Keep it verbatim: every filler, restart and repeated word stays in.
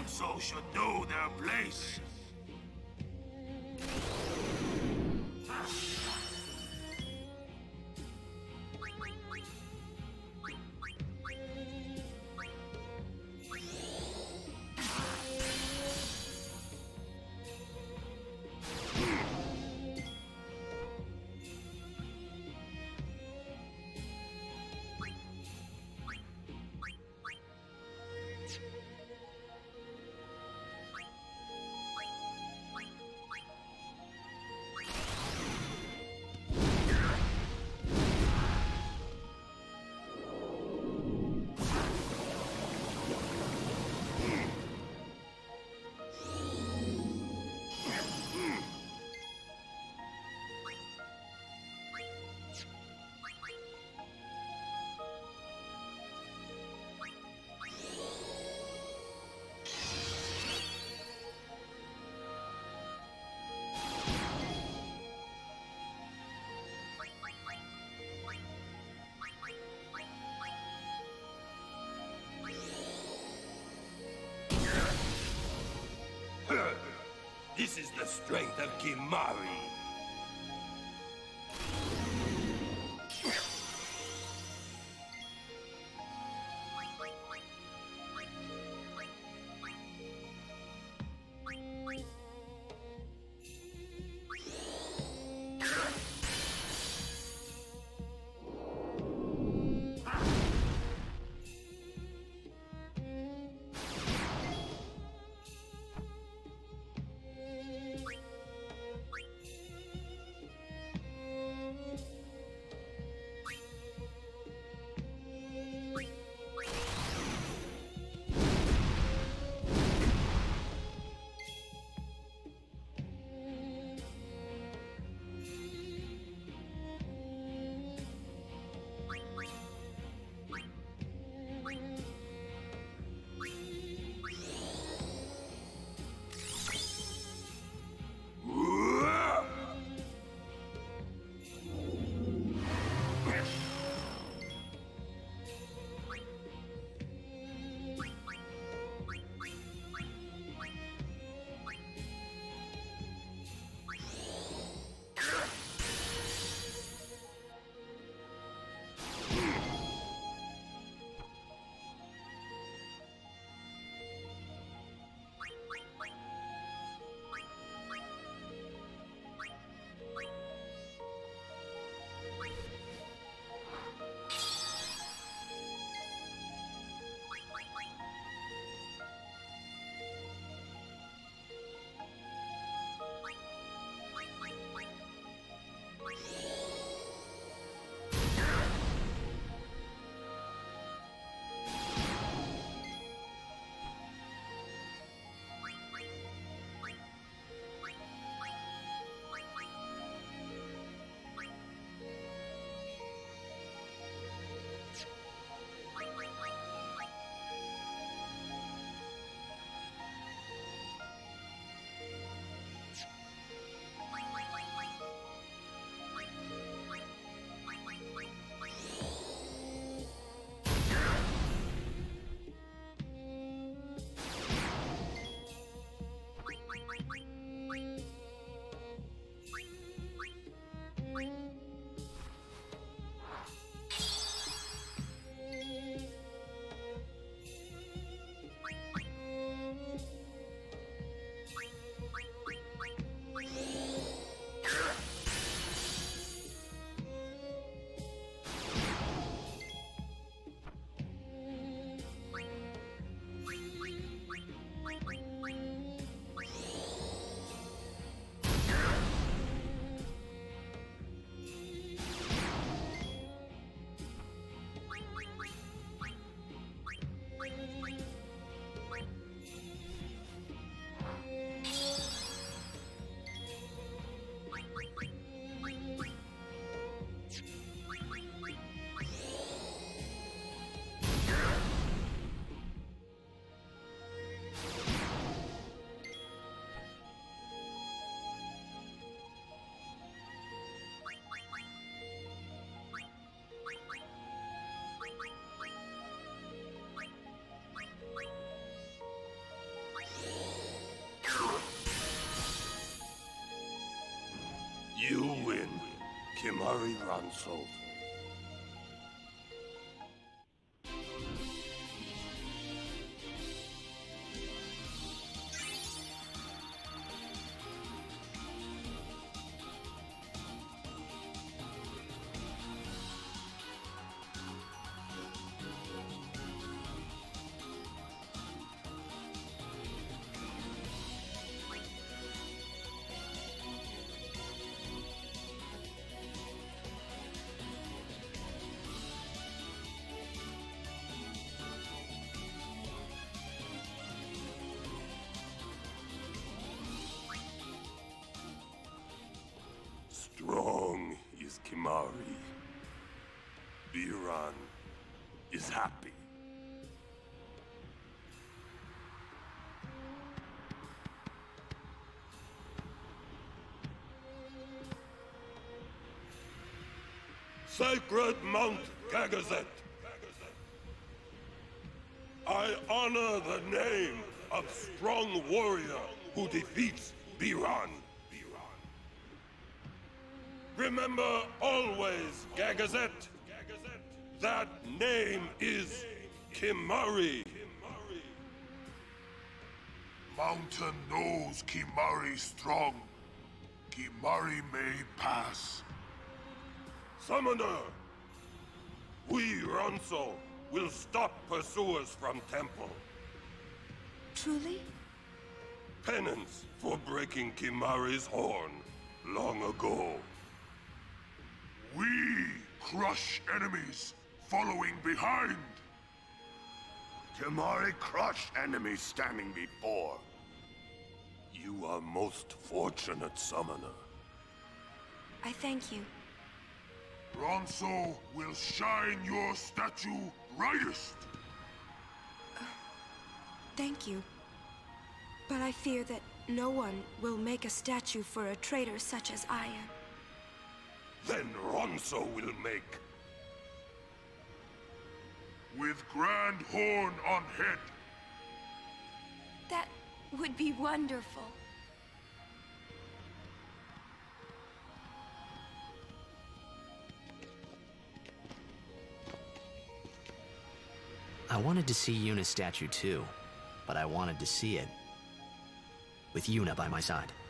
also should know their place. This is the strength of Kimahri. You win, Kimahri Ronso. Strong is Kimahri. Biran is happy. Sacred Mount Gagazet, I honor the name of strong warrior who defeats Biran. Remember always, Gagazet, that name is Kimahri. Mountain knows Kimahri strong. Kimahri may pass. Summoner, we, Ronso, will stop pursuers from Temple. Truly? Penance for breaking Kimahri's horn long ago. We crush enemies following behind. Kimahri crush enemies standing before. You are most fortunate, Summoner. I thank you. Ronso will shine your statue brightest. Uh, thank you. But I fear that no one will make a statue for a traitor such as I am. Then Ronso will make. With grand horn on head. That would be wonderful. I wanted to see Yuna's statue too, but I wanted to see it with Yuna by my side.